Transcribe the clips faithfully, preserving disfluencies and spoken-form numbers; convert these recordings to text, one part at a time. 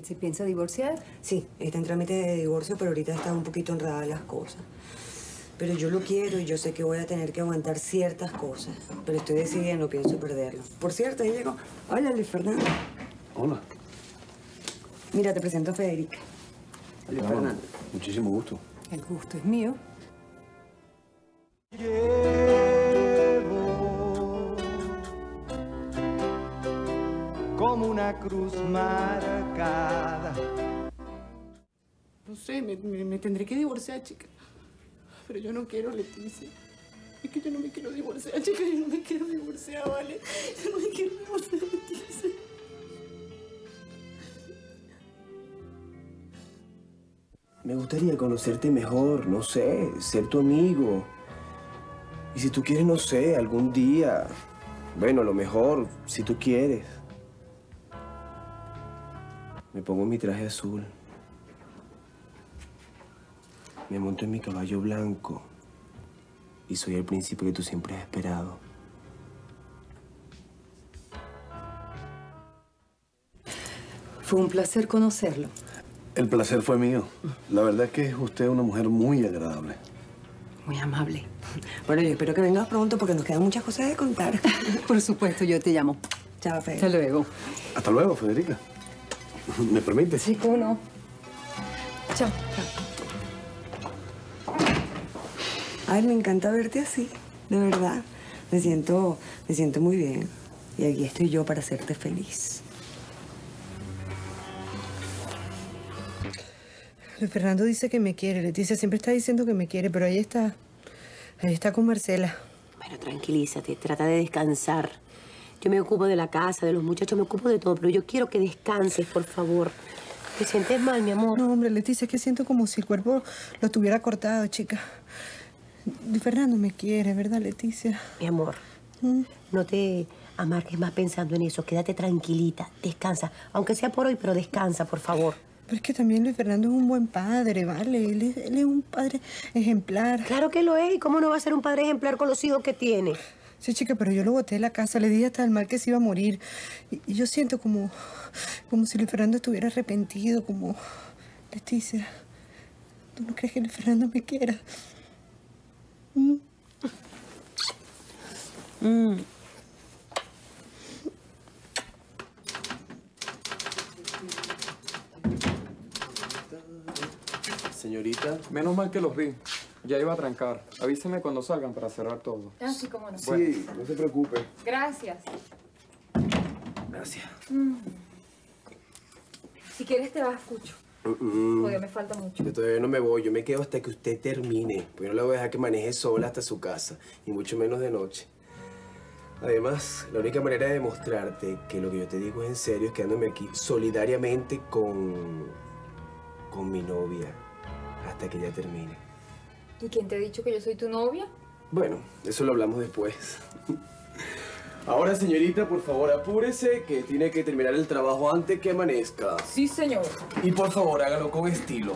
¿Él se piensa divorciar? Sí, está en trámite de divorcio, pero ahorita están un poquito enredadas las cosas. Pero yo lo quiero y yo sé que voy a tener que aguantar ciertas cosas. Pero estoy decidida y no pienso perderlo. Por cierto, ahí llegó. Hola, Luis Fernando. Hola. Mira, te presento a Federica. Luis Ah, Fernando. Muchísimo gusto. El gusto es mío. Llevo como una cruz marcada. No sé, me, me, me tendré que divorciar, chica. Pero yo no quiero, Leticia. Es que yo no me quiero divorciar, chica. Yo no me quiero divorciar, ¿vale? Yo no me quiero divorciar, Leticia. Me gustaría conocerte mejor, no sé, ser tu amigo. Y si tú quieres, no sé, algún día... Bueno, a lo mejor, si tú quieres. Me pongo mi traje azul. Me monto en mi caballo blanco. Y soy el príncipe que tú siempre has esperado. Fue un placer conocerlo. El placer fue mío. La verdad es que es usted una mujer muy agradable. Muy amable. Bueno, yo espero que vengas pronto porque nos quedan muchas cosas de contar. Por supuesto, yo te llamo. Chao, Fede. Hasta luego. Hasta luego, Federica. ¿Me permite? Sí, ¿cómo no? Chao. Ay, me encanta verte así, de verdad. Me siento, me siento muy bien. Y aquí estoy yo para hacerte feliz. Fernando dice que me quiere. Leticia siempre está diciendo que me quiere, pero ahí está. Ahí está con Marcela. Bueno, tranquilízate. Trata de descansar. Yo me ocupo de la casa, de los muchachos, me ocupo de todo, pero yo quiero que descanses, por favor. ¿Te sientes mal, mi amor? No, hombre, Leticia, es que siento como si el cuerpo lo tuviera cortado, chica. Fernando me quiere, ¿verdad, Leticia? Mi amor, ¿Mm? no te amargues más pensando en eso. Quédate tranquilita, descansa. Aunque sea por hoy, pero descansa, por favor. Pero es que también Luis Fernando es un buen padre, ¿vale? Él es, él es un padre ejemplar. Claro que lo es. ¿Y cómo no va a ser un padre ejemplar con los hijos que tiene? Sí, chica, pero yo lo boté de la casa. Le dije hasta el mal que se iba a morir. Y, y yo siento como, como si Luis Fernando estuviera arrepentido, como... Leticia, ¿tú no crees que Luis Fernando me quiera? ¿Mm? Mm. Señorita. Menos mal que los vi. Ya iba a trancar. Avíseme cuando salgan para cerrar todo. Ah, sí, cómo no. Bueno. Sí, no se preocupe. Gracias. Gracias. Mm. Si quieres te vas, Cucho. Mm-mm. Todavía me falta mucho. Yo todavía no me voy. Yo me quedo hasta que usted termine. Pues yo no la voy a dejar que maneje sola hasta su casa. Y mucho menos de noche. Además, la única manera de demostrarte que lo que yo te digo es en serio es quedándome aquí solidariamente con... con mi novia. Hasta que ella termine. ¿Y quién te ha dicho que yo soy tu novia? Bueno, eso lo hablamos después. Ahora, señorita, por favor, apúrese, que tiene que terminar el trabajo antes que amanezca. Sí, señor. Y por favor, hágalo con estilo.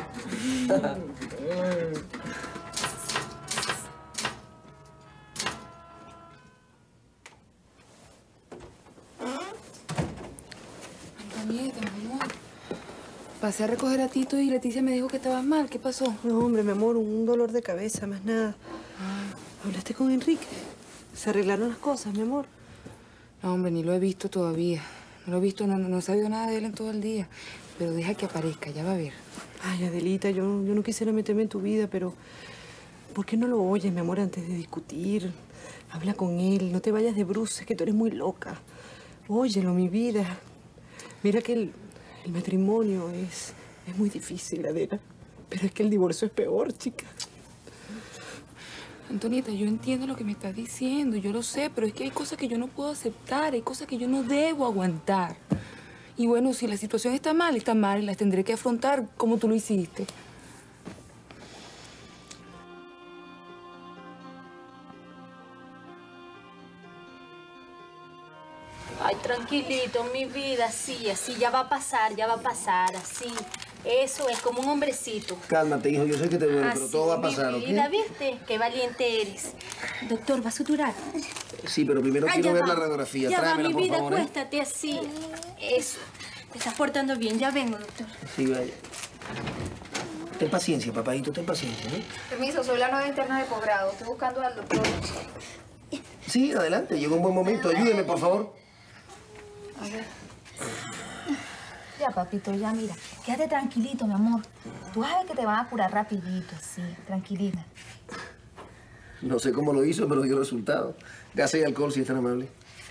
Antonieta, mi amor. Pasé a recoger a Tito y Leticia me dijo que estabas mal. ¿Qué pasó? No, hombre, mi amor, un dolor de cabeza, más nada. Ah. ¿Hablaste con Enrique? ¿Se arreglaron las cosas, mi amor? No, hombre, ni lo he visto todavía. No lo he visto, no, no he sabido nada de él en todo el día. Pero deja que aparezca, ya va a ver. Ay, Adelita, yo, yo no quisiera meterme en tu vida, pero... ¿por qué no lo oyes, mi amor, antes de discutir? Habla con él, no te vayas de bruces, que tú eres muy loca. Óyelo, mi vida. Mira que el, el matrimonio es, es muy difícil, Adela. Pero es que el divorcio es peor, chica. Antonieta, yo entiendo lo que me estás diciendo, yo lo sé, pero es que hay cosas que yo no puedo aceptar, hay cosas que yo no debo aguantar. Y bueno, si la situación está mal, está mal y las tendré que afrontar como tú lo hiciste. Ay, tranquilito, mi vida, así, así, ya va a pasar, ya va a pasar, así. Eso es, como un hombrecito. Cálmate, hijo, yo sé que te duele, pero Así, todo va a pasar, mi ¿ok? vida, ¿viste? Qué valiente eres. Doctor, ¿va a suturar? Sí, pero primero Ay, quiero ya ver va. la radiografía. Ya va, Tráemela, mi por vida, favor, ¿eh? acuéstate así. Eso. Te estás portando bien. Ya vengo, doctor. Sí, vaya. Ten paciencia, papadito, ten paciencia, ¿no? Permiso, soy la nueva interna de posgrado. Estoy buscando al doctor. Sí, adelante. Llegó un buen momento. Ayúdeme, por favor. A ver. Ya, papito, ya, mira. Quédate tranquilito, mi amor. Tú vas a ver que te van a curar rapidito, así. Tranquilita. No sé cómo lo hizo, pero dio resultado. Gases y alcohol, si es tan amable.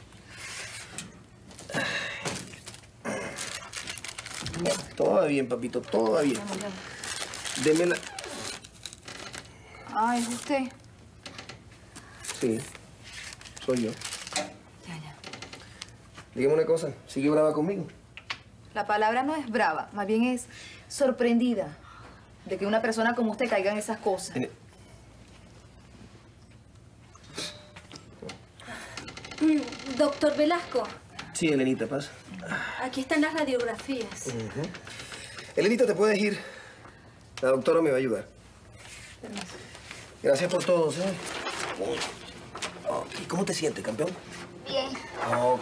Todo va bien, papito, todo va bien. Deme la... Ah, ¿es usted? Sí, soy yo. Ya, ya. Dígame una cosa, ¿sigue brava conmigo? La palabra no es brava, más bien es sorprendida de que una persona como usted caiga en esas cosas. En... Mm, doctor Velasco, Sí, Elenita, pasa. aquí están las radiografías. Uh-huh. Elenita, te puedes ir. La doctora me va a ayudar. Permiso. Gracias por todo, ¿sabes? Okay. ¿Cómo te sientes, campeón? Bien. Ok.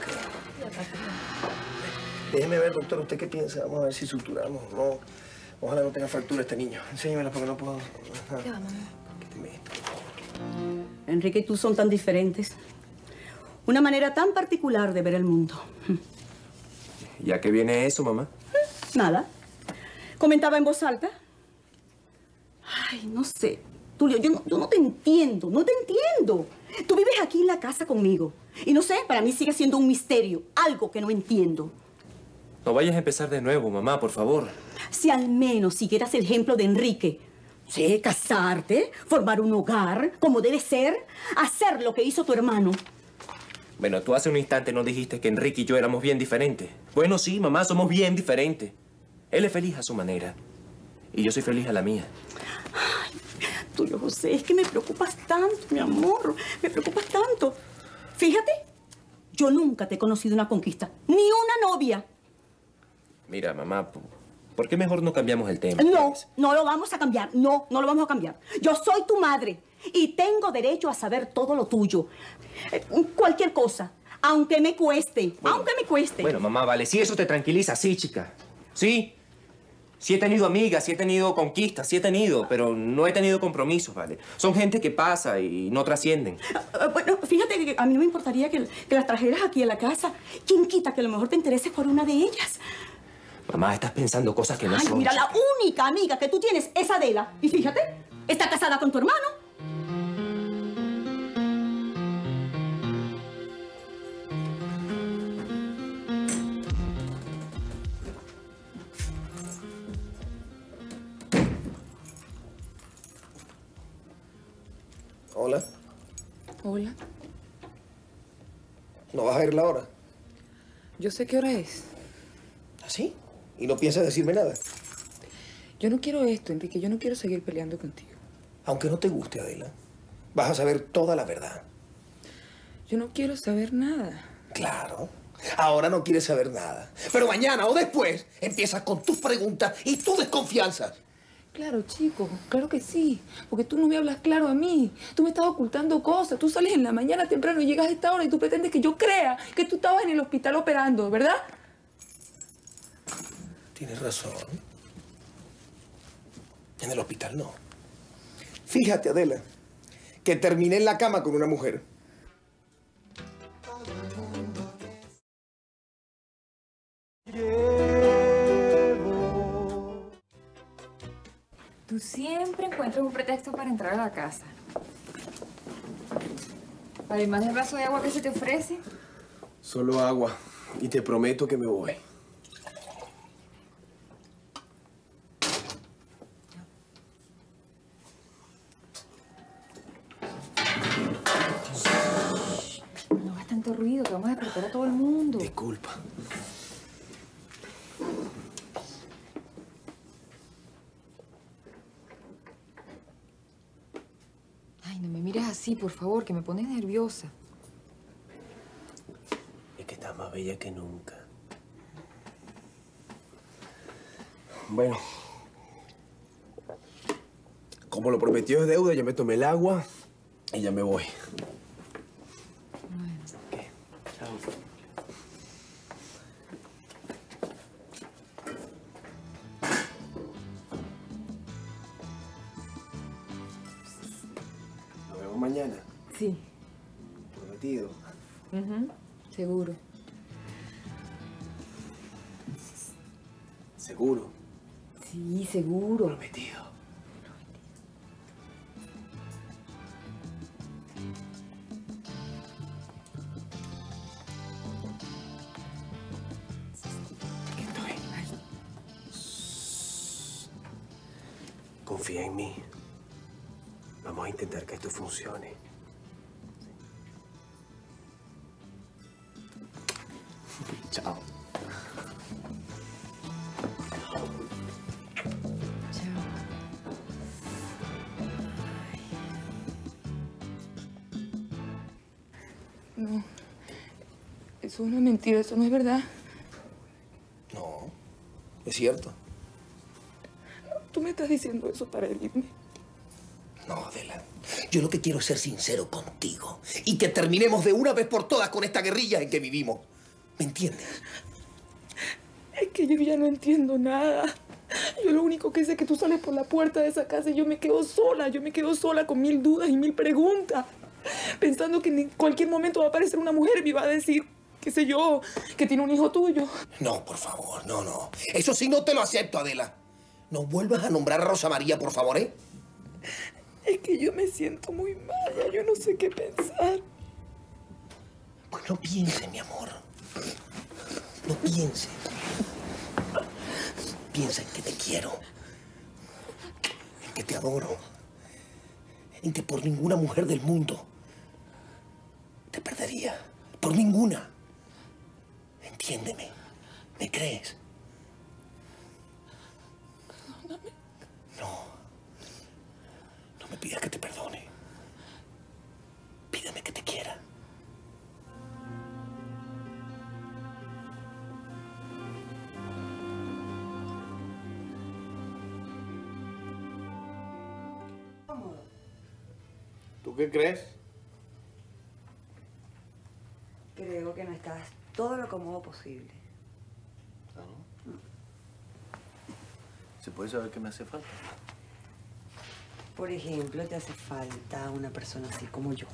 Déjeme ver, doctor, ¿usted qué piensa? Vamos a ver si suturamos. No, ojalá no tenga fractura este niño. Enséñamela porque no puedo... ¿Qué va, mamá? Enrique y tú son tan diferentes. Una manera tan particular de ver el mundo. ¿Y a qué viene eso, mamá? Nada. Comentaba en voz alta. Ay, no sé. Tulio, yo no, yo no te entiendo, no te entiendo. Tú vives aquí en la casa conmigo. Y no sé, para mí sigue siendo un misterio. Algo que no entiendo. No vayas a empezar de nuevo, mamá, por favor. Si al menos siguieras el ejemplo de Enrique. Sí, casarte, formar un hogar, como debe ser, hacer lo que hizo tu hermano. Bueno, tú hace un instante nos dijiste que Enrique y yo éramos bien diferentes. Bueno, sí, mamá, somos bien diferentes. Él es feliz a su manera. Y yo soy feliz a la mía. Ay, Tulio José, es que me preocupas tanto, mi amor. Me preocupas tanto. Fíjate, yo nunca te he conocido una conquista. Ni una novia. Mira, mamá, ¿por qué mejor no cambiamos el tema? No, no lo vamos a cambiar. No, no lo vamos a cambiar. Yo soy tu madre y tengo derecho a saber todo lo tuyo. Eh, cualquier cosa, aunque me cueste, Bueno, aunque me cueste. Bueno, mamá, vale, si eso te tranquiliza, sí, chica. Sí. Sí he tenido amigas, sí he tenido conquistas, sí he tenido, pero no he tenido compromisos, ¿vale? Son gente que pasa y no trascienden. Uh, bueno, fíjate que a mí no me importaría que, que las trajeras aquí a la casa. ¿Quién quita que a lo mejor te intereses por una de ellas? Mamá, estás pensando cosas que no Ay, son. mira, chica. la única amiga que tú tienes es Adela. Y fíjate, está casada con tu hermano. Hola. Hola. ¿No vas a ver la hora? Yo sé qué hora es. ¿Así? ¿Y no piensas decirme nada? Yo no quiero esto, Enrique. Yo no quiero seguir peleando contigo. Aunque no te guste, Adela, vas a saber toda la verdad. Yo no quiero saber nada. Claro. Ahora no quieres saber nada. Pero mañana o después empiezas con tus preguntas y tu desconfianza. Claro, chico, claro que sí. Porque tú no me hablas claro a mí. Tú me estás ocultando cosas. Tú sales en la mañana temprano y llegas a esta hora y tú pretendes que yo crea que tú estabas en el hospital operando, ¿verdad? Tienes razón. En el hospital no. Fíjate, Adela, que terminé en la cama con una mujer. Tú siempre encuentras un pretexto para entrar a la casa. Además del vaso de agua que se te ofrece. Solo agua. Y te prometo que me voy. No hagas tanto ruido, que vamos a despertar a todo el mundo. Disculpa. Ay, no me mires así, por favor, que me pones nerviosa. Es que estás más bella que nunca. Bueno. Como lo prometió es deuda, ya me tomé el agua y ya me voy. mañana? Sí. Prometido. Uh-huh. Seguro. ¿Seguro? Sí, seguro. Prometido. Aquí estoy. Confía en mí. Vamos a intentar que esto funcione. Chao. No. Eso es una mentira, eso no es verdad. No, es cierto. Tú me estás diciendo eso para herirme. No, Adela. Yo lo que quiero es ser sincero contigo y que terminemos de una vez por todas con esta guerrilla en que vivimos. ¿Me entiendes? Es que yo ya no entiendo nada. Yo lo único que sé es que tú sales por la puerta de esa casa y yo me quedo sola. Yo me quedo sola con mil dudas y mil preguntas. Pensando que en cualquier momento va a aparecer una mujer y me va a decir, qué sé yo, que tiene un hijo tuyo. No, por favor, no, no. Eso sí no te lo acepto, Adela. No vuelvas a nombrar a Rosa María, por favor, ¿eh? Es que yo me siento muy mal, ya yo no sé qué pensar. Pues no pienses, mi amor. No pienses. Piensa en que te quiero. En que te adoro. En que por ninguna mujer del mundo te perdería. Por ninguna. Entiéndeme. ¿Me crees? Perdóname. No. No me pidas que te perdone. Pídeme que te quiera. ¿Tú qué crees? Creo que no estás todo lo cómodo posible. Ah, ¿no? ¿Se puede saber qué me hace falta? Por ejemplo, te hace falta una persona así como yo.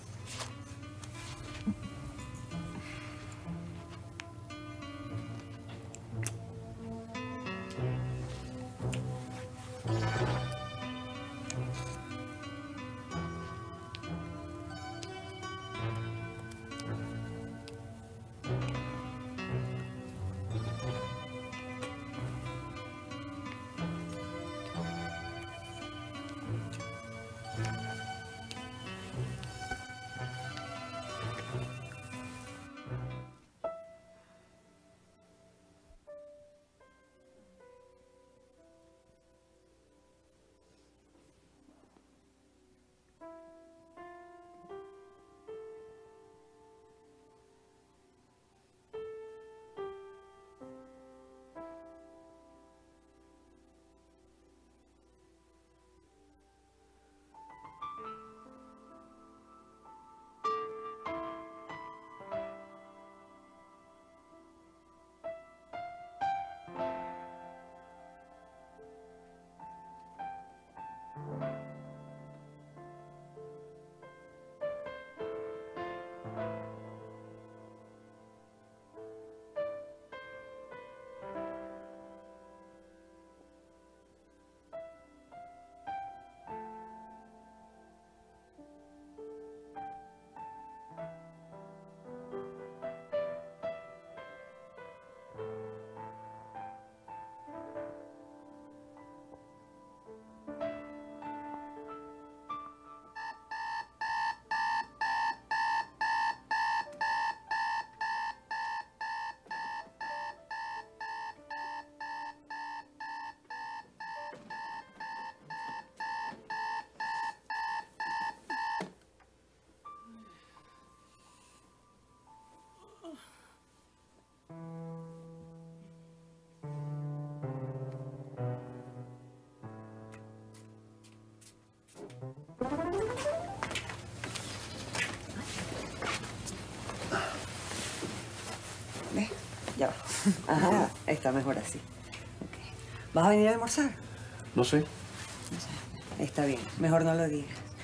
¿Ves? Ya va. Ajá, está mejor así. Okay. ¿Vas a venir a almorzar? No sé. Está bien, mejor no lo digas.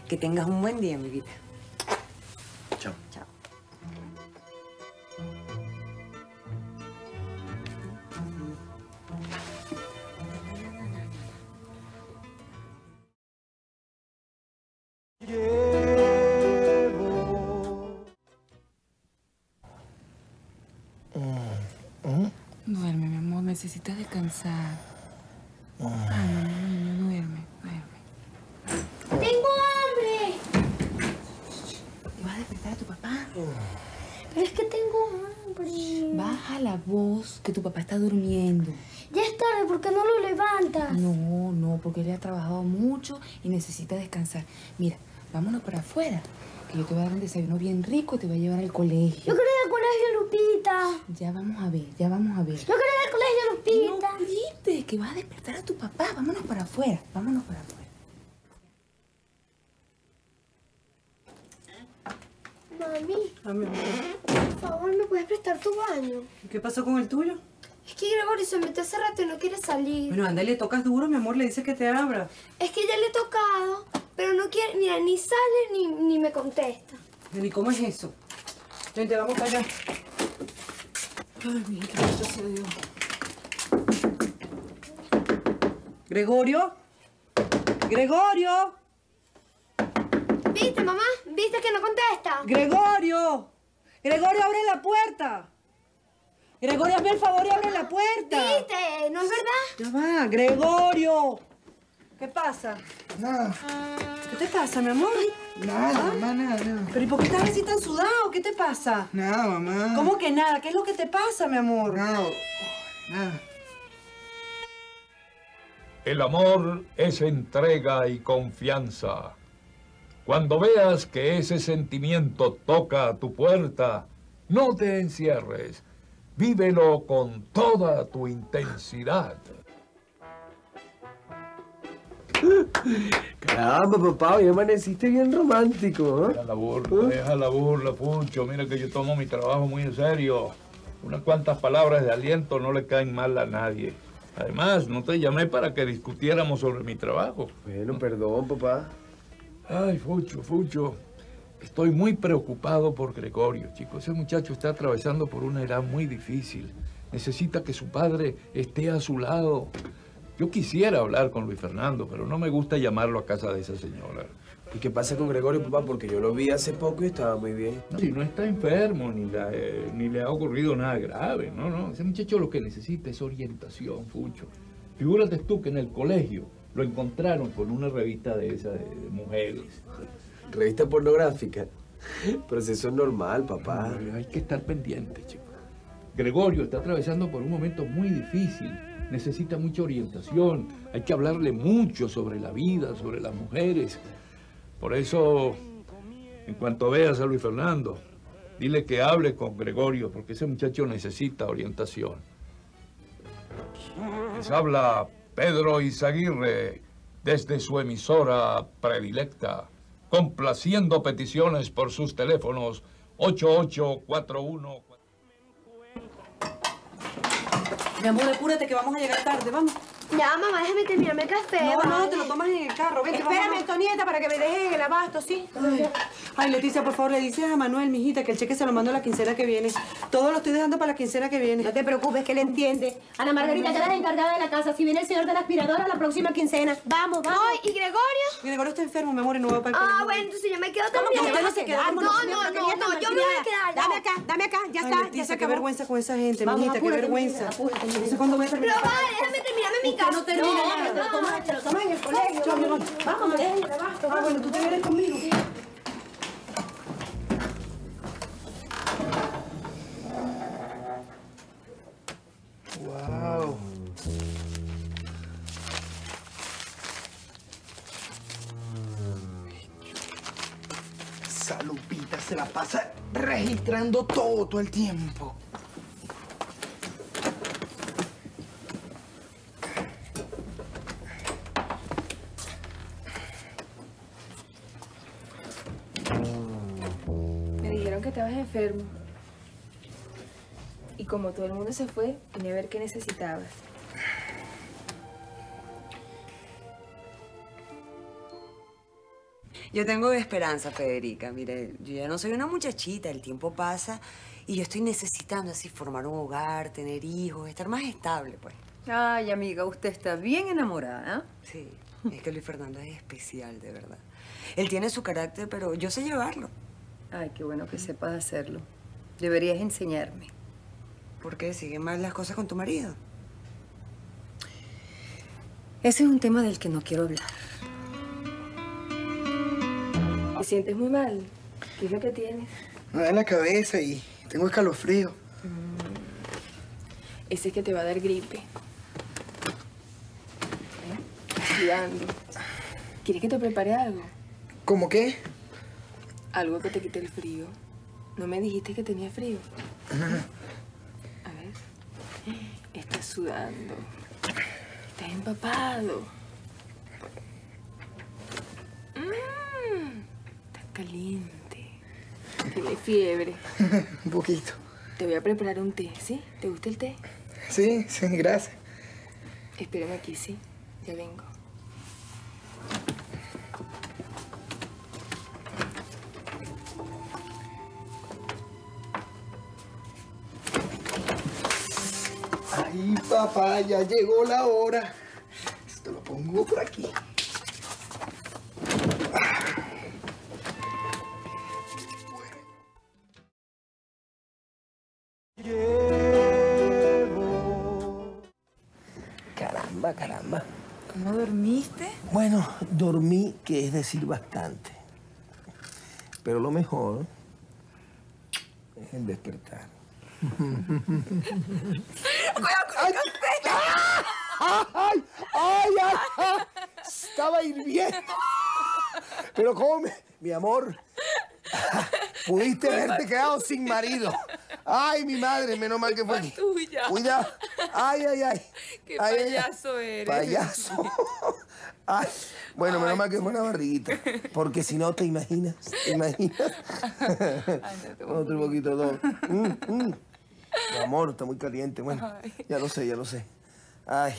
Que tengas un buen día, mi vida. Chao. Chao. Duerme, mi amor, necesitas descansar. Ay, mi niño, duerme, duerme. ¡Tengo hambre! ¿Te vas a despertar a tu papá? Pero es que tengo hambre. Baja la voz, que tu papá está durmiendo. Ya es tarde, ¿por qué no lo levantas? No, no, porque él ha trabajado mucho y necesita descansar. Mira, vámonos para afuera, que yo te voy a dar un desayuno bien rico y te voy a llevar al colegio. Yo quiero ir al colegio, Lupita. Ya vamos a ver, ya vamos a ver. Yo quiero ir al colegio, Lupita. No grites, que vas a despertar a tu papá. Vámonos para afuera, vámonos para afuera. Mami, Ah, mi amor. por favor, ¿me puedes prestar tu baño? ¿Qué pasó con el tuyo? Es que Gregorio se metió hace rato y no quiere salir. Bueno, anda y le tocas duro, mi amor, le dices que te abra. Es que ya le he tocado, pero no quiere, mira, ni sale ni, ni me contesta. ¿Y cómo es eso? Vente, vamos para allá. Ay, mi hija, bendito sea Dios. ¿Gregorio? ¿Gregorio? ¿Viste, mamá? ¿Viste que no contesta? ¡Gregorio! ¡Gregorio, abre la puerta! ¡Gregorio, hazme el favor y abre la puerta! ¿Viste? ¿No es verdad? Ya va, ¡Gregorio! ¿Qué pasa? Nada. ¿Qué te pasa, mi amor? Nada, mamá, nada, nada. ¿Pero y por qué estás así tan sudado? ¿Qué te pasa? Nada, mamá. ¿Cómo que nada? ¿Qué es lo que te pasa, mi amor? Nada. Nada. El amor es entrega y confianza. Cuando veas que ese sentimiento toca a tu puerta, no te encierres. Vívelo con toda tu intensidad. Caramba, papá, hoy amaneciste bien romántico, ¿eh? Deja la burla, deja la burla, Pucho. Mira que yo tomo mi trabajo muy en serio. Unas cuantas palabras de aliento no le caen mal a nadie. Además, no te llamé para que discutiéramos sobre mi trabajo. Bueno, perdón, papá. Ay, Fucho, Fucho. Estoy muy preocupado por Gregorio, chico. Ese muchacho está atravesando por una edad muy difícil. Necesita que su padre esté a su lado. Yo quisiera hablar con Luis Fernando, pero no me gusta llamarlo a casa de esa señora. ¿Y qué pasa con Gregorio, papá? Porque yo lo vi hace poco y estaba muy bien. No, si no está enfermo, ni, la, eh, ni le ha ocurrido nada grave. No, no. Ese muchacho lo que necesita es orientación, Fucho. Figúrate tú que en el colegio lo encontraron con una revista de esa de, de mujeres. ¿Revista pornográfica? Pero si eso es normal, papá. No, hay que estar pendiente, chico. Gregorio está atravesando por un momento muy difícil. Necesita mucha orientación. Hay que hablarle mucho sobre la vida, sobre las mujeres. Por eso, en cuanto veas a Luis Fernando, dile que hable con Gregorio, porque ese muchacho necesita orientación. Les habla Pedro Izaguirre desde su emisora predilecta, complaciendo peticiones por sus teléfonos ocho ocho cuatro uno. Mi amor, apúrate que vamos a llegar tarde, vamos. Ya, mamá, déjame terminarme el café. No, no, vale. te lo tomas en el carro. Vente, Espérame, vamos. Antonieta, para que me dejes el abasto, ¿sí? Ay. Ay, Leticia, por favor, le dices a Manuel, mijita, que el cheque se lo mando la quincena que viene. Todo lo estoy dejando para la quincena que viene. No te preocupes, que él entiende. Ana Margarita, ya eres encargada de la casa. Si viene el señor de la aspiradora, la próxima quincena. Vamos, vamos. Ay, ¿y Gregorio? Gregorio está enfermo, mi amor, y no va para el Ah, colegio. bueno, entonces yo me quedo ¿Cómo que también. usted no se queda? No, no, no, no, yo me voy a quedar. ya. Dame acá, dame acá, ya Ay, está, Leticia, ya se qué acabó. vergüenza con esa gente, Vamos, mijita, qué apúrate, vergüenza. apúrate, No sé cuándo voy a Pero terminar. vale, déjame terminarme mi casa. No termina nada, te lo tomas, te lo tomas en el colegio. Chao, mi amor. Vamos, me dejes el abasto. Ah, bueno, tú te vienes conmigo. Wow. Esa Lupita se la pasa registrando todo, todo el tiempo. Me dijeron que estabas enfermo. Y como todo el mundo se fue, vine a ver qué necesitabas. Yo tengo esperanza, Federica. Mire, yo ya no soy una muchachita, el tiempo pasa y yo estoy necesitando así formar un hogar, tener hijos, estar más estable, pues. Ay, amiga, usted está bien enamorada. Sí, es que Luis Fernando es especial, de verdad. Él tiene su carácter, pero yo sé llevarlo. Ay, qué bueno que sepas hacerlo. Deberías enseñarme. ¿Por qué? ¿Siguen mal las cosas con tu marido? Ese es un tema del que no quiero hablar. ¿Te sientes muy mal? ¿Qué es lo que tienes? Me da en la cabeza y tengo escalofrío. Ese es que te va a dar gripe. Sudando. ¿Quieres que te prepare algo? ¿Cómo qué? Algo que te quite el frío. ¿No me dijiste que tenía frío? A ver. Estás sudando. Estás empapado. Mm, estás caliente. Tienes fiebre. Un poquito. Te voy a preparar un té, ¿sí? ¿Te gusta el té? Sí, sí, gracias. Espérame aquí, ¿sí? Ya vengo. Ay, papá, ya llegó la hora. Esto lo pongo por aquí. Caramba, caramba. ¿Cómo dormiste? Bueno, dormí, que es decir bastante. Pero lo mejor es el despertar. ¡Cuidado con el café! ¡Ay! ¡Ay, ay! ay! Estaba hirviendo. Pero cómo me... Mi amor, pudiste haberte quedado sin marido. Ay, mi madre, menos mal que fue aquí. Tuya. Cuidado. Ay, ay, ay. Qué ay, payaso ay, ay. eres. Payaso. Ay, bueno, menos Ay, mal que fue una barriguita. Porque si no, ¿te imaginas? ¿Te imaginas? Otro poquito, dos. Mm, mm. Mi amor, está muy caliente. Bueno, Ay. ya lo sé, ya lo sé. Ay.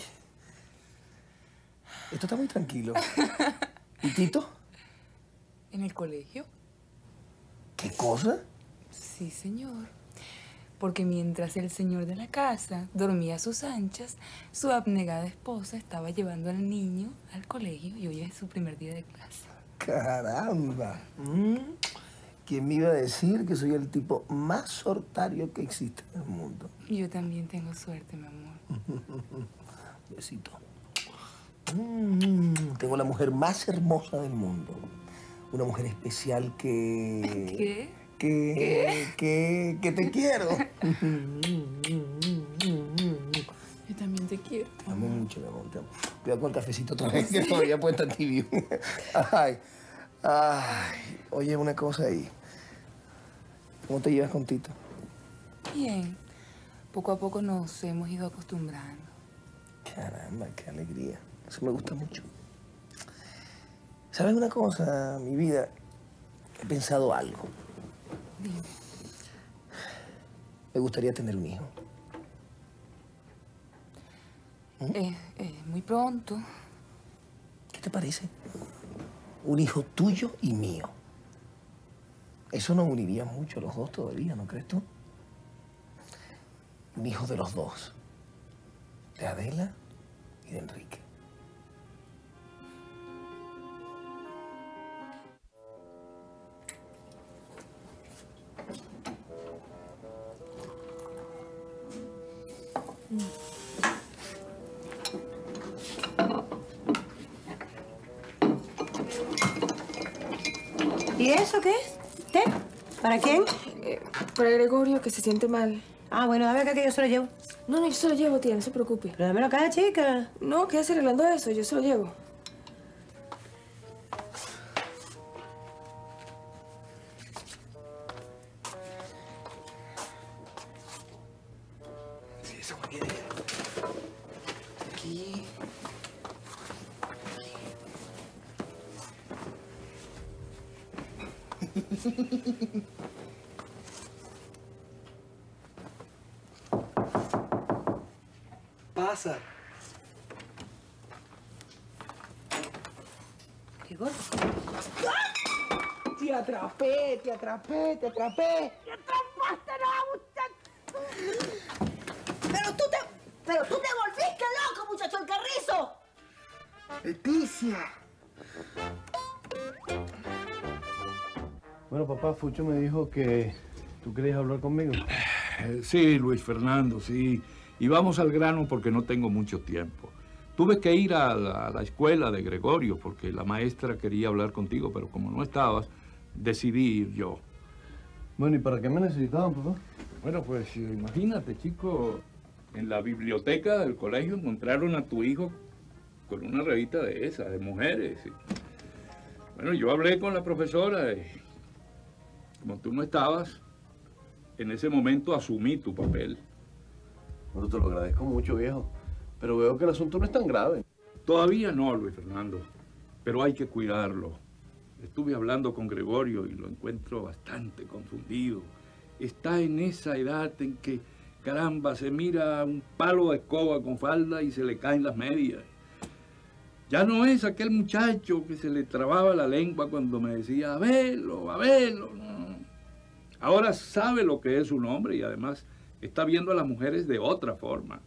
Esto está muy tranquilo. ¿Y Tito? ¿En el colegio? ¿Qué cosa? Sí, señor. Porque mientras el señor de la casa dormía a sus anchas, su abnegada esposa estaba llevando al niño al colegio y hoy es su primer día de clase. ¡Caramba! ¿Mm? ¿Quién me iba a decir que soy el tipo más sortario que existe en el mundo? Y yo también tengo suerte, mi amor. Besito. Mm, tengo la mujer más hermosa del mundo. Una mujer especial que... ¿Qué? Que... Que... Que te quiero. Yo también te quiero. Te amo mucho, mi amor. Te amo. Cuidado con el cafecito otra vez, que todavía puede estar tibio. Ay, ay. Oye, una cosa ahí. ¿Cómo te llevas con Tito? Bien. Poco a poco nos hemos ido acostumbrando. Caramba, qué alegría. Eso me gusta mucho. ¿Sabes una cosa, mi vida? He pensado algo. Dime. Me gustaría tener un hijo. ¿Mm? Eh, eh, muy pronto. ¿Qué te parece? Un hijo tuyo y mío. Eso nos uniría mucho a los dos todavía, ¿no crees tú? Un hijo de los dos. De Adela y de Enrique. ¿Y eso qué es? ¿Té? ¿Para quién? Eh, para Gregorio, que se siente mal. Ah, bueno, dame acá que yo se lo llevo. No, no, yo se lo llevo, tía, no se preocupe. Pero dámelo acá, chica. No, quédese arreglando eso, yo se lo llevo. Sí, eso me viene. Aquí. Pasa. Qué gordo. ¡Ah! Te atrapé, te atrapé, te atrapé. ¡Te atrapaste, no, muchacho! Pero tú te... Pero tú te volviste loco, muchacho, el carrizo. Leticia. Bueno, papá, Fucho me dijo que tú querías hablar conmigo. Sí, Luis Fernando, sí. Y vamos al grano porque no tengo mucho tiempo. Tuve que ir a la, a la escuela de Gregorio porque la maestra quería hablar contigo, pero como no estabas, decidí ir yo. Bueno, ¿y para qué me necesitaban, papá? Bueno, pues imagínate, chico, en la biblioteca del colegio encontraron a tu hijo con una revista de esas, de mujeres. Bueno, yo hablé con la profesora y como tú no estabas, en ese momento asumí tu papel. Bueno, te lo agradezco mucho, viejo. Pero veo que el asunto no es tan grave. Todavía no, Luis Fernando, pero hay que cuidarlo. Estuve hablando con Gregorio y lo encuentro bastante confundido. Está en esa edad en que, caramba, se mira un palo de escoba con falda y se le caen las medias. Ya no es aquel muchacho que se le trababa la lengua cuando me decía, a verlo, a verlo. No. Ahora sabe lo que es un hombre y además está viendo a las mujeres de otra forma.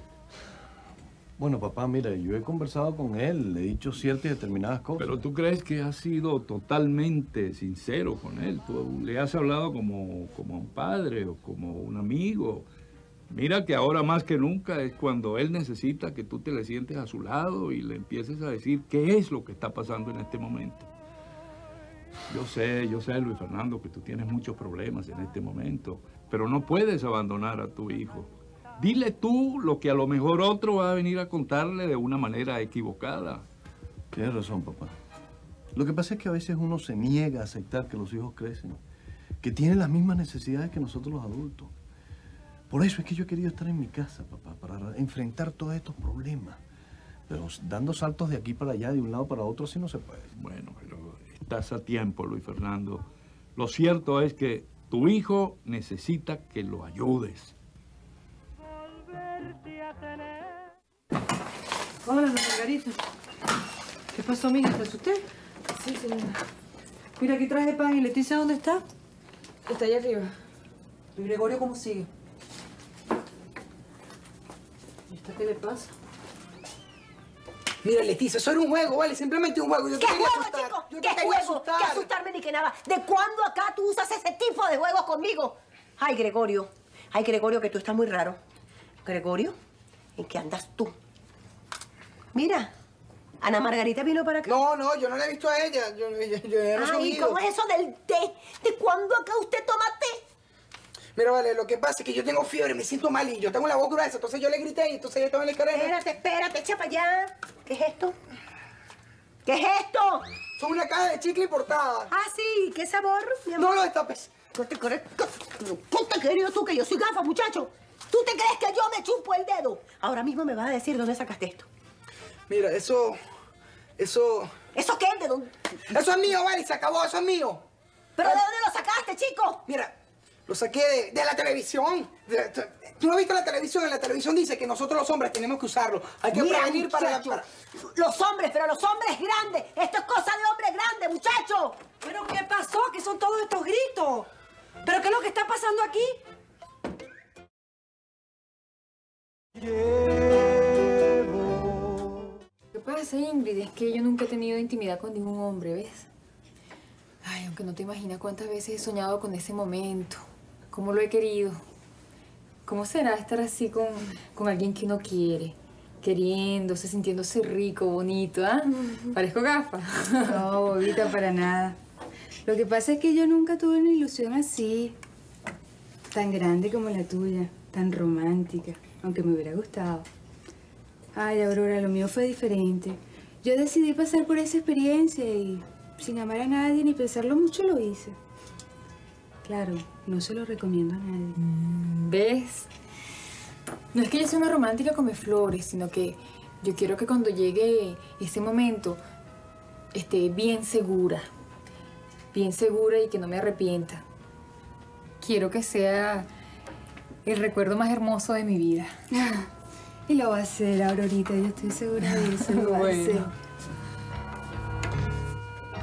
Bueno, papá, mira, yo he conversado con él, le he dicho ciertas y determinadas cosas. Pero tú crees que has sido totalmente sincero con él. Tú le has hablado como, como un padre o como un amigo. Mira que ahora más que nunca es cuando él necesita que tú te le sientes a su lado y le empieces a decir qué es lo que está pasando en este momento. Yo sé, yo sé, Luis Fernando, que tú tienes muchos problemas en este momento, pero no puedes abandonar a tu hijo. Dile tú lo que a lo mejor otro va a venir a contarle de una manera equivocada. Tienes razón, papá. Lo que pasa es que a veces uno se niega a aceptar que los hijos crecen, que tienen las mismas necesidades que nosotros los adultos. Por eso es que yo he querido estar en mi casa, papá, para enfrentar todos estos problemas. Pero dando saltos de aquí para allá, de un lado para otro, así no se puede. Bueno, pero estás a tiempo, Luis Fernando. Lo cierto es que tu hijo necesita que lo ayudes. Hola, doña Margarita. ¿Qué pasó, mija? ¿Te asusté? Sí, señora. Mira, aquí traje pan. ¿Y Leticia dónde está? Está allá arriba. ¿Y Gregorio cómo sigue? ¿Y esta qué le pasa? Mira, Leticia, eso era un juego, ¿vale? Simplemente un juego. Yo ¿Qué te quería juego, asustar. chico? Yo te ¿Qué quería juego? asustar. ¿Qué asustarme ni que nada? ¿De cuándo acá tú usas ese tipo de juegos conmigo? Ay, Gregorio. Ay, Gregorio, que tú estás muy raro. Gregorio, ¿en qué andas tú? Mira, Ana Margarita vino para acá. No, no, yo no la he visto a ella. Yo, yo, yo he Ay, resumido. ¿cómo es eso del té? ¿De cuándo acá usted toma té? Mira, vale, lo que pasa es que yo tengo fiebre, me siento mal y yo tengo la voz gruesa, entonces yo le grité y entonces ella estaba en el carajo. Espérate, espérate, echa para allá. ¿Qué es esto? ¿Qué es esto? Son una caja de chicle importada. Ah, sí, ¿qué sabor? Mi amor? No lo destapes. ¿Qué te crees? ¿Qué te querido tú que yo soy gafa, muchacho? ¿Tú te crees que yo me chupo el dedo? Ahora mismo me vas a decir dónde sacaste esto. Mira, eso... Eso... ¿Eso qué? ¿De dónde? Eso es mío, vale, se acabó, eso es mío. ¿Pero de dónde lo sacaste, chico? Mira, lo saqué de, de la televisión. De, de, ¿Tú no has visto la televisión? En la televisión dice que nosotros los hombres tenemos que usarlo. Hay que Mira, prevenir para, la, muchacho, para... Los hombres, pero los hombres grandes. Esto es cosa de hombre grande, muchacho. ¿Pero qué pasó? ¿Qué son todos estos gritos? ¿Pero qué es lo que está pasando aquí? Lo que pasa, Ingrid, es que yo nunca he tenido intimidad con ningún hombre, ¿ves? Ay, aunque no te imaginas cuántas veces he soñado con ese momento. Cómo lo he querido. ¿Cómo será estar así con, con alguien que uno quiere? Queriéndose, sintiéndose rico, bonito, ¿ah? ¿eh? Parezco gafa. No, bobita, para nada. Lo que pasa es que yo nunca tuve una ilusión así, tan grande como la tuya, tan romántica, aunque me hubiera gustado. Ay, Aurora, lo mío fue diferente. Yo decidí pasar por esa experiencia y sin amar a nadie ni pensarlo mucho lo hice. Claro, no se lo recomiendo a nadie. ¿Ves? No es que yo sea una romántica come flores, sino que yo quiero que cuando llegue ese momento esté bien segura. Bien segura y que no me arrepienta. Quiero que sea el recuerdo más hermoso de mi vida. Y lo va a hacer, Aurorita, yo estoy segura de eso, lo va a hacer.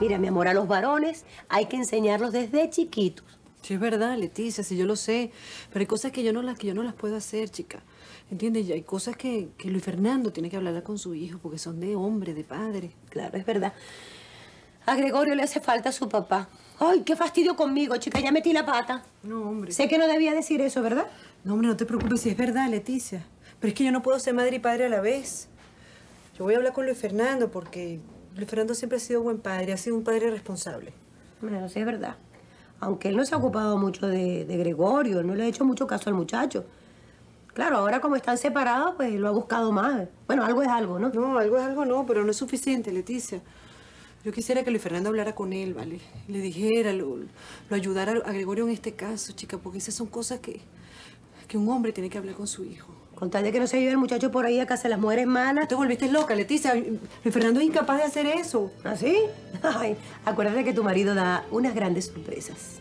Mira, mi amor, a los varones hay que enseñarlos desde chiquitos. Sí, es verdad, Leticia, sí, yo lo sé. Pero hay cosas que yo no las, que yo no las puedo hacer, chica. ¿Entiendes? Y hay cosas que, que Luis Fernando tiene que hablar con su hijo porque son de hombre, de padre. Claro, es verdad. A Gregorio le hace falta a su papá. Ay, qué fastidio conmigo, chica, ya metí la pata. No, hombre. Sé que no debía decir eso, ¿verdad? No, hombre, no te preocupes, si es verdad, Leticia. Pero es que yo no puedo ser madre y padre a la vez. Yo voy a hablar con Luis Fernando porque Luis Fernando siempre ha sido buen padre, ha sido un padre responsable. Bueno, sí es verdad. Aunque él no se ha ocupado mucho de, de Gregorio, no le ha hecho mucho caso al muchacho. Claro, ahora como están separados, pues lo ha buscado más. Bueno, algo es algo, ¿no? No, algo es algo no, pero no es suficiente, Leticia. Yo quisiera que Luis Fernando hablara con él, ¿vale? Le dijera, lo, lo ayudara a Gregorio en este caso, chica, porque esas son cosas que, que un hombre tiene que hablar con su hijo. Con tal de que no se lleve el muchacho por ahí a casa de las mujeres malas. Te volviste loca, Leticia. Luis Fernando es incapaz de hacer eso. ¿Ah, sí? Ay, acuérdate que tu marido da unas grandes sorpresas.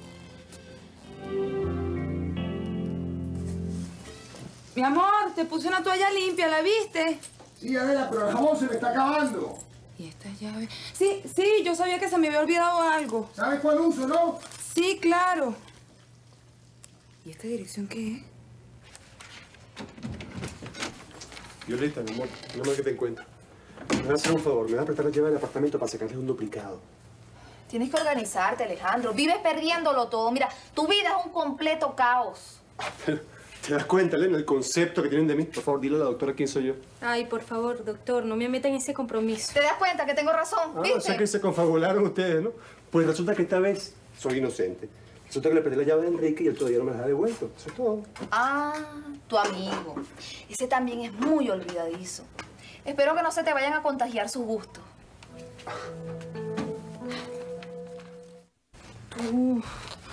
Mi amor, te puse una toalla limpia, ¿la viste? Sí, Adela, pero el jabón se me está acabando. ¿Y esta llave? Sí, sí, yo sabía que se me había olvidado algo. ¿Sabes cuál uso, no? Sí, claro. ¿Y esta dirección qué es? Violeta, mi amor, no más que te encuentro. Me vas a hacer un favor, me vas a prestar la llave del apartamento para sacarles un duplicado. Tienes que organizarte, Alejandro. Vives perdiéndolo todo. Mira, tu vida es un completo caos. ¿Te das cuenta, Elena, el concepto que tienen de mí? Por favor, dile a la doctora quién soy yo. Ay, por favor, doctor, no me meta en ese compromiso. ¿Te das cuenta que tengo razón? Ah, ¿Viste? o sea que se confabularon ustedes, ¿no? Pues resulta que esta vez soy inocente. Resulta que le perdí la llave de Enrique y él todavía no me las ha devuelto. Eso es todo. Ah, tu amigo. Ese también es muy olvidadizo. Espero que no se te vayan a contagiar sus gustos. Tú...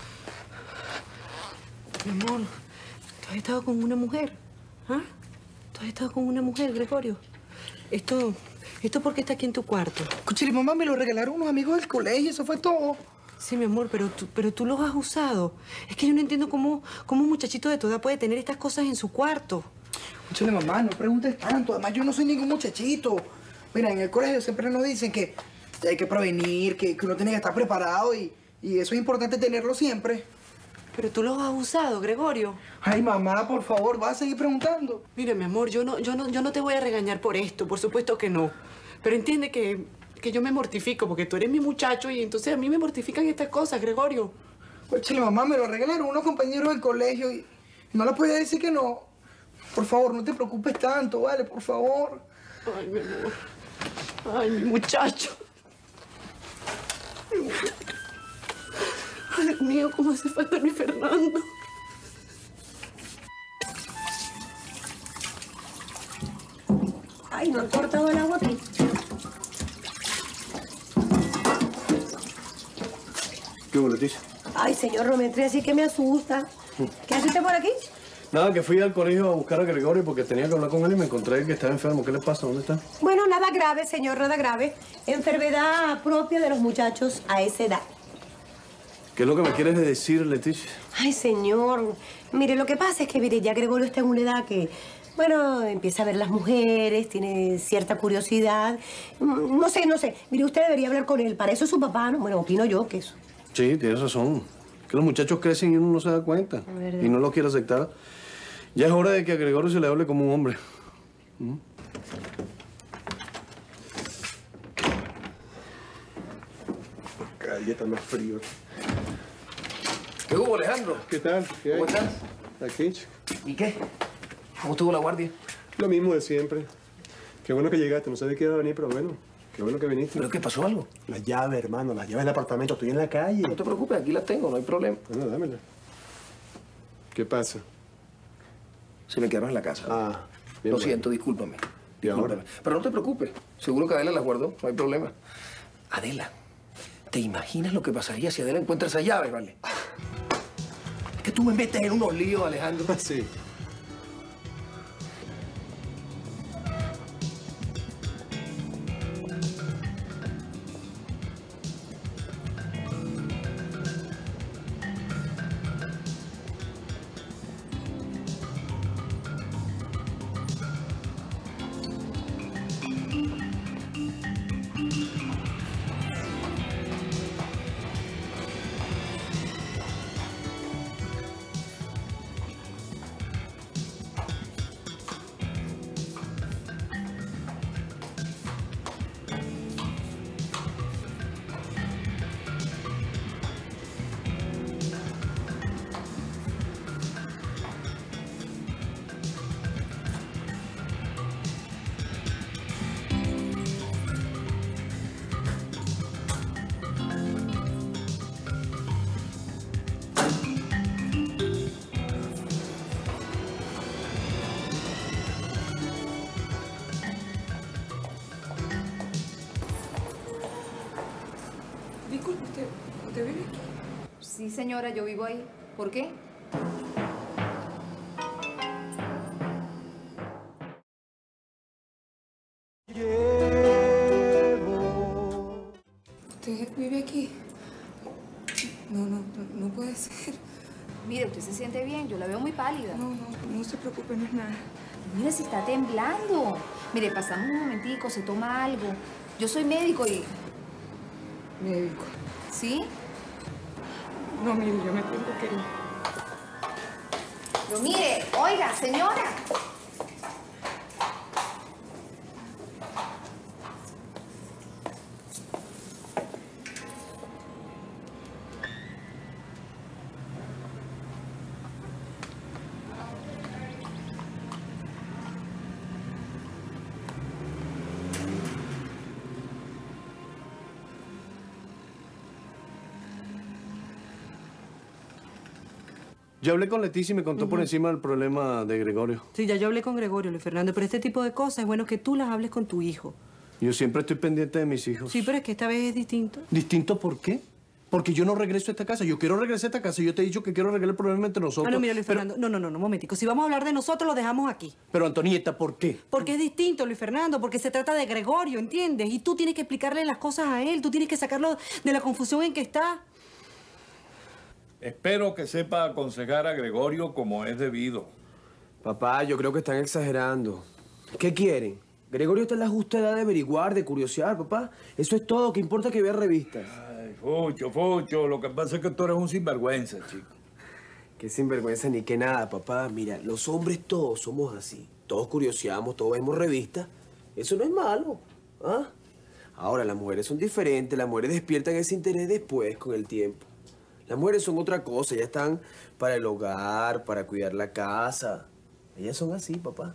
Mi amor, ¿tú has estado con una mujer? ¿Ah? ¿Tú has estado con una mujer, Gregorio? Esto... ¿Esto por qué está aquí en tu cuarto? Escuché, mamá, me lo regalaron unos amigos del colegio, eso fue todo. Sí, mi amor, pero tú, pero tú los has usado. Es que yo no entiendo cómo, cómo un muchachito de tu edad puede tener estas cosas en su cuarto. Escúchale, mamá, no preguntes tanto. Además, yo no soy ningún muchachito. Mira, en el colegio siempre nos dicen que hay que prevenir, que, que uno tiene que estar preparado y, y eso es importante tenerlo siempre. Pero tú los has usado, Gregorio. Ay, mamá, por favor, vas a seguir preguntando. Mira, mi amor, yo no, yo no, yo no te voy a regañar por esto, por supuesto que no. Pero entiende que, que yo me mortifico porque tú eres mi muchacho y entonces a mí me mortifican estas cosas, Gregorio. Escúchale, mamá, me lo regalaron unos compañeros del colegio y no le podía decir que no. Por favor, no te preocupes tanto, ¿vale? Por favor. Ay, mi amor. Ay, mi muchacho. Mi muchacho. Ay, Dios mío, cómo hace falta Luis Fernando. Ay, no han cortado el agua aquí. ¿Qué hubo, Leticia? Ay, señor, no me entre así que me asusta. ¿Qué haciste por aquí? Nada, que fui al colegio a buscar a Gregorio porque tenía que hablar con él y me encontré que estaba enfermo. ¿Qué le pasa? ¿Dónde está? Bueno, nada grave, señor, nada grave. Enfermedad propia de los muchachos a esa edad. ¿Qué es lo que me quieres decir, Leticia? Ay, señor. Mire, lo que pasa es que, mire, ya Gregorio está en una edad que, bueno, empieza a ver las mujeres, tiene cierta curiosidad. No sé, no sé. Mire, usted debería hablar con él. Para eso es su papá, ¿no? Bueno, opino yo que eso. Sí, tienes razón. Que los muchachos crecen y uno no se da cuenta. ¿Verdad? Y no lo quiere aceptar. Ya es hora de que a Gregorio se le hable como un hombre. ¿Mm? Cada día está más frío. ¿Qué hubo, Alejandro? ¿Qué tal? ¿Qué hay? ¿Cómo estás? Aquí, chico. ¿Y qué? ¿Cómo estuvo la guardia? Lo mismo de siempre. Qué bueno que llegaste. No sabía que iba a venir, pero bueno. Qué bueno que viniste. ¿Pero qué pasó algo? La llave, hermano. La llave del apartamento. Estoy en la calle. No te preocupes, aquí la tengo, no hay problema. Bueno, dámela. ¿Qué pasa? Se me quedaron en la casa. Ah, bien. Lo bueno. siento, discúlpame. ¿Y ahora? Discúlpame. Pero no te preocupes. Seguro que Adela las guardó, no hay problema. Adela, ¿te imaginas lo que pasaría si Adela encuentra esa llave, vale? Es que tú me metes en unos líos, Alejandro. Sí. Sí, señora, yo vivo ahí. ¿Por qué? ¿Usted vive aquí? No, no, no, no puede ser. Mire, usted se siente bien, yo la veo muy pálida. No, no, no se preocupe, no es nada. Mire, si está temblando. Mire, pasamos un momentico, se toma algo. Yo soy médico y... ¿Médico? ¿Sí? No, mire, yo me tengo que ir. Pero mire, oiga, señora. Yo hablé con Leticia y me contó uh-huh. por encima del problema de Gregorio. Sí, ya yo hablé con Gregorio, Luis Fernando, pero este tipo de cosas es bueno que tú las hables con tu hijo. Yo siempre estoy pendiente de mis hijos. Sí, pero es que esta vez es distinto. ¿Distinto por qué? Porque yo no regreso a esta casa. Yo quiero regresar a esta casa. Yo te he dicho que quiero arreglar el problema entre nosotros. Ah, no, mira, Luis pero... Fernando. No, no, no, no, momentico. Si vamos a hablar de nosotros, lo dejamos aquí. Pero, Antonieta, ¿por qué? Porque es distinto, Luis Fernando. Porque se trata de Gregorio, ¿entiendes? Y tú tienes que explicarle las cosas a él. Tú tienes que sacarlo de la confusión en que está. Espero que sepa aconsejar a Gregorio como es debido. Papá, yo creo que están exagerando. ¿Qué quieren? Gregorio está en la justa edad de averiguar, de curiosear, papá. Eso es todo. ¿Qué importa que vea revistas? Ay, Fucho, Fucho. Lo que pasa es que tú eres un sinvergüenza, chico. Qué sinvergüenza ni qué nada, papá. Mira, los hombres todos somos así. Todos curioseamos, todos vemos revistas. Eso no es malo, ¿ah? Ahora, las mujeres son diferentes. Las mujeres despiertan ese interés después, con el tiempo. Las mujeres son otra cosa, ellas están para el hogar, para cuidar la casa. Ellas son así, papá.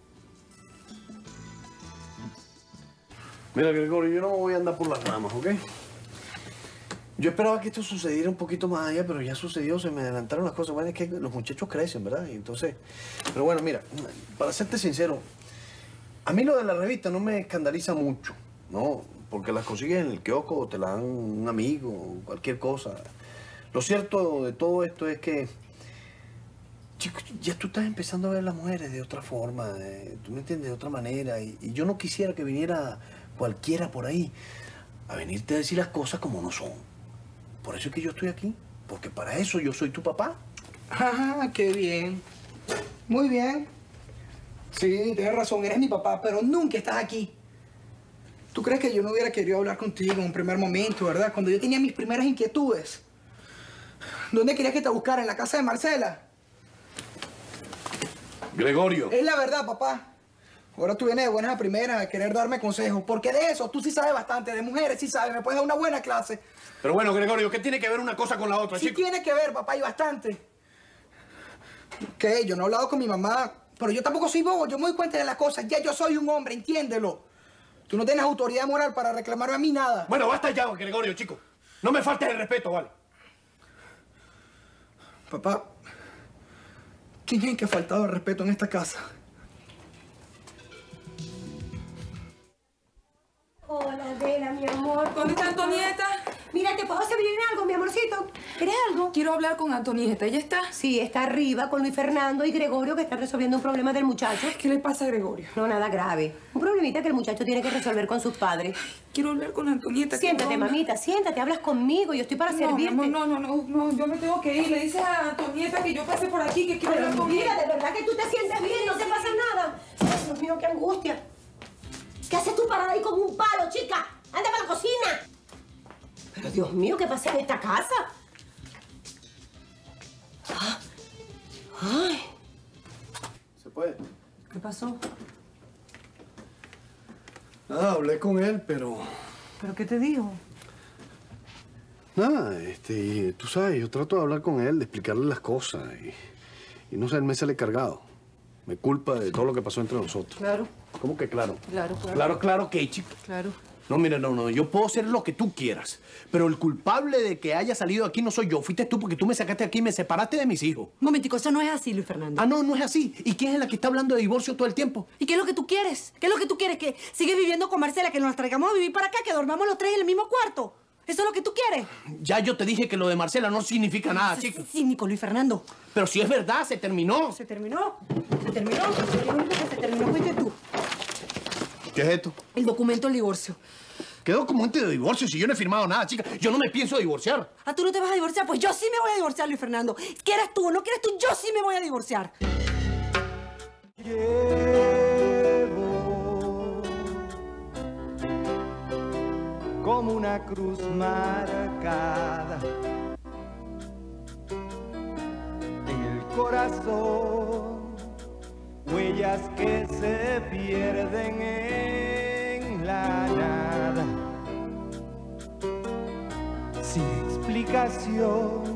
Mira, Gregorio, yo no me voy a andar por las ramas, ¿ok? Yo esperaba que esto sucediera un poquito más allá, pero ya sucedió, se me adelantaron las cosas. Bueno, es que los muchachos crecen, ¿verdad? Y entonces... Pero bueno, mira, para serte sincero, a mí lo de la revista no me escandaliza mucho, ¿no? Porque las consigues en el kiosco o te la dan un amigo o cualquier cosa. Lo cierto de todo esto es que, chico, ya tú estás empezando a ver a las mujeres de otra forma, de, tú me entiendes, de otra manera. Y, y yo no quisiera que viniera cualquiera por ahí a venirte a decir las cosas como no son. Por eso es que yo estoy aquí, porque para eso yo soy tu papá. Ah, qué bien. Muy bien. Sí, tienes razón, eres mi papá, pero nunca estás aquí. ¿Tú crees que yo no hubiera querido hablar contigo en un primer momento, verdad? Cuando yo tenía mis primeras inquietudes. ¿Dónde querías que te buscara? ¿En la casa de Marcela? Gregorio. Es la verdad, papá. Ahora tú vienes de buenas a primeras a querer darme consejos. Porque de eso tú sí sabes bastante. De mujeres sí sabes. Me puedes dar una buena clase. Pero bueno, Gregorio, ¿qué tiene que ver una cosa con la otra, sí chico? Tiene que ver, papá, y bastante. ¿Qué? Yo no he hablado con mi mamá. Pero yo tampoco soy bobo. Yo me doy cuenta de las cosas. Ya yo soy un hombre, entiéndelo. Tú no tienes autoridad moral para reclamarme a mí nada. Bueno, basta ya, Gregorio, chico. No me faltes el respeto, ¿vale? Papá, ¿quién es el que ha faltado el respeto en esta casa? Hola, Adela, mi amor. ¿Dónde está Antonieta? Mira, ¿te puedo servir en algo, mi amorcito? ¿Quieres algo? Quiero hablar con Antonieta. ¿Ella está? Sí, está arriba con Luis Fernando y Gregorio, que están resolviendo un problema del muchacho. ¿Qué le pasa a Gregorio? No, nada grave. Un problemita que el muchacho tiene que resolver con sus padres. Quiero hablar con Antonieta. Siéntate, mamita, siéntate. Hablas conmigo. Yo estoy para no, servirte. No, no, no, no, no. Yo me tengo que ir. Le dices a Antonieta que yo pase por aquí, que quiero Pero hablar con mira, ella. de verdad que tú te sientes bien. No te pasa nada. Ay, Dios mío, qué angustia. ¿Qué haces tú parada ahí como un palo, chica? ¡Anda para la cocina! Pero Dios mío, ¿qué pasa en esta casa? Ah. Ay. ¿Se puede? ¿Qué pasó? Nada, hablé con él, pero... ¿Pero qué te dijo? Nada, este, tú sabes, yo trato de hablar con él, de explicarle las cosas y... Y no sé, él me sale cargado. Me culpa de todo lo que pasó entre nosotros. Claro. ¿Cómo que claro? Claro, claro. Claro, claro que, chico. Claro. No, mira, no, no, yo puedo hacer lo que tú quieras, pero el culpable de que haya salido aquí no soy yo, fuiste tú porque tú me sacaste aquí y me separaste de mis hijos. Un momentico, eso no es así, Luis Fernando. Ah, no, no es así. ¿Y quién es la que está hablando de divorcio todo el tiempo? ¿Y qué es lo que tú quieres? ¿Qué es lo que tú quieres? ¿Que sigues viviendo con Marcela, que nos traigamos a vivir para acá, que dormamos los tres en el mismo cuarto? ¿Eso es lo que tú quieres? Ya yo te dije que lo de Marcela no significa nada, Sí, chica. sí, sí, Nico Luis Fernando. Pero si es verdad, se terminó. ¿Se terminó? ¿Se terminó? El único que se terminó fuiste tú. ¿Qué es esto? El documento del divorcio. ¿Qué documento de divorcio si yo no he firmado nada, chica? Yo no me pienso divorciar. ¿Ah, tú no te vas a divorciar? Pues yo sí me voy a divorciar, Luis Fernando. ¿Quieres tú o no quieres tú? Yo sí me voy a divorciar. Llevo como una cruz marcada en el corazón, huellas que se pierden en la nada, sin explicación.